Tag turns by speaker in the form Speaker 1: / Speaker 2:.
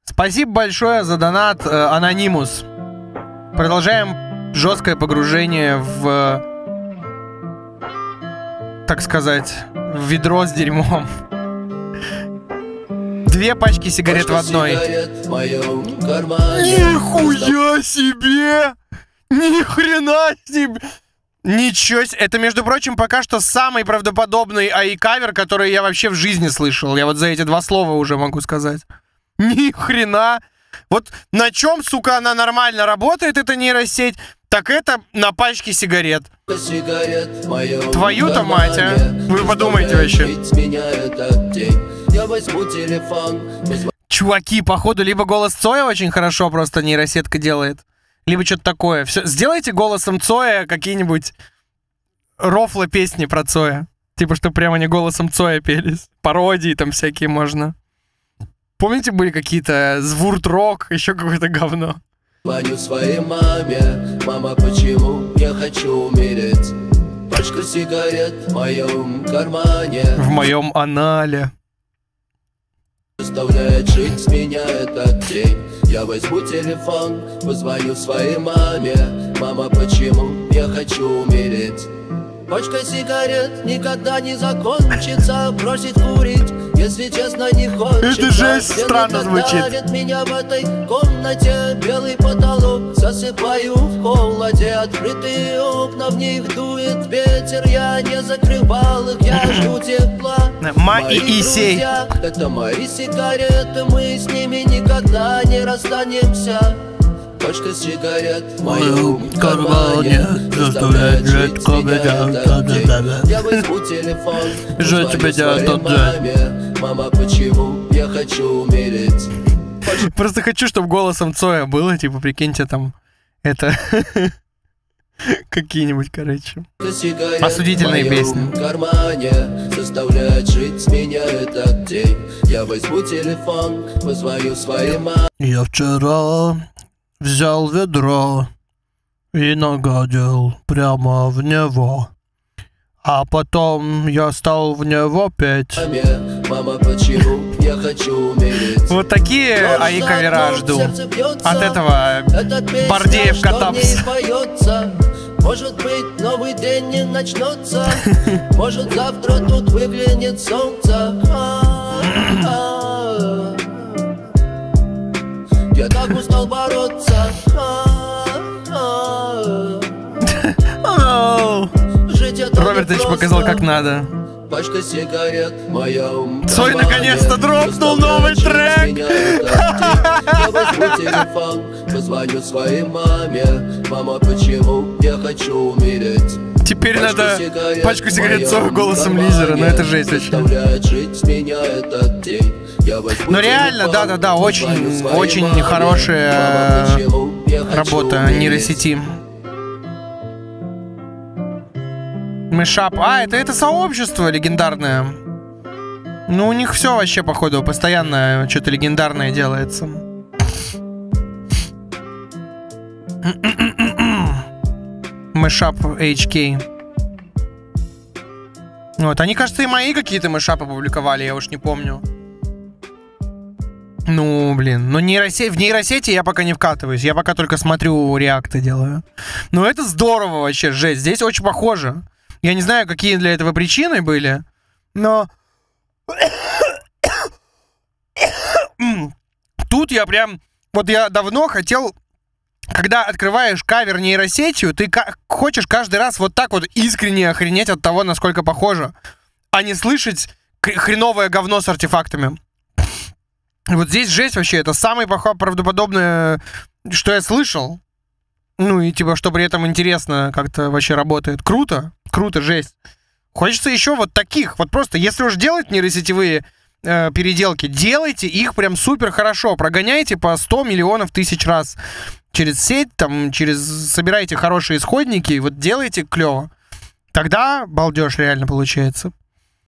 Speaker 1: Спасибо большое за донат, Анонимус. Продолжаем жесткое погружение в, так сказать, в ведро с дерьмом. 2 пачки сигарет в одной. Нихуя себе! Ни хрена себе! Ничего себе! Это, между прочим, пока что самый правдоподобный АИ-кавер, который я вообще в жизни слышал. Я вот за эти 2 слова уже могу сказать. Ни хрена! Вот на чем, сука, она нормально работает, эта нейросеть, так это на пачке сигарет. Твою-то мать, а? Вы подумайте вообще. Чуваки, походу, либо голос Цоя очень хорошо просто нейросетка делает, либо что-то такое. Все, сделайте голосом Цоя какие-нибудь рофлы песни про Цоя. Типа, что прямо они голосом Цоя пелись. Пародии там всякие можно. Помните, были какие-то звурт-рок, еще какое-то говно?
Speaker 2: Звоню своей маме, мама, почему я хочу умереть? Пачка сигарет в моем кармане,
Speaker 1: в моем анале.
Speaker 2: Заставляет жить с меня этот день. Я возьму телефон, позвоню своей маме, мама, почему я хочу умереть? Пачка сигарет никогда не закончится, бросить курить, если честно, не хочется.
Speaker 1: Это жесть странно звучит.
Speaker 2: Меня в этой комнате белый потолок, засыпаю в холоде, открытые окна, в них дует ветер, я не закрывал их, я жду тепла.
Speaker 1: Мои Исей.
Speaker 2: Это мои сигареты, мы с ними никогда не расстанемся. Пачка сигарет в моем кармане заставляет жить этот день. Я возьму телефон, позвоню своей маме, мама, почему я хочу умереть?
Speaker 1: Просто хочу, чтобы голосом Цоя было, типа, прикиньте, там, это... какие-нибудь, короче, осудительные песни.
Speaker 2: В кармане заставляет жить с меня этот день. Я возьму телефон, позвоню своей маме.
Speaker 1: Я вчера взял ведро и нагадил прямо в него. А потом я стал в него петь.
Speaker 2: Мама, почему я хочу умереть?
Speaker 1: Вот такие АИ-кавера жду. От этого Бардеев Катапс.
Speaker 2: Может быть, новый день не начнется. Может, завтра тут выглянет солнце. Я так устал бороться.
Speaker 1: Робертович показал, как надо.
Speaker 2: Пачка сигарет в моем
Speaker 1: Цой наконец-то дропнул новый трек.
Speaker 2: Я возьму телефон, позвоню своей маме, мама, почему я хочу умереть?
Speaker 1: Теперь надо пачку сигарет Цоя голосом Лизера, но это жесть очень. Ну реально, да-да-да, очень хорошая работа нейросети. Мышап. А, это сообщество легендарное. Ну, у них все вообще, походу, постоянно что-то легендарное делается. Мышап HK. Вот, они, кажется, и мои какие-то мышапы публиковали, я уж не помню. Ну, блин, в нейросети я пока не вкатываюсь, я пока только смотрю, реакты делаю. Ну, это здорово вообще, жесть, здесь очень похоже. Я не знаю, какие для этого причины были, но... Тут я прям... Вот я давно хотел... Когда открываешь кавер нейросетью, ты хочешь каждый раз вот так вот искренне охренеть от того, насколько похоже, а не слышать хреновое говно с артефактами. Вот здесь жесть вообще. Это самое правдоподобное, что я слышал. Ну и типа, что при этом интересно как-то вообще работает. Круто. Круто, жесть. Хочется еще вот таких. Вот просто, если уж делать нейросетевые переделки, делайте их прям супер хорошо. Прогоняйте по 100 миллионов тысяч раз через сеть, там, собирайте хорошие исходники, и вот делайте клево. Тогда балдеж реально получается.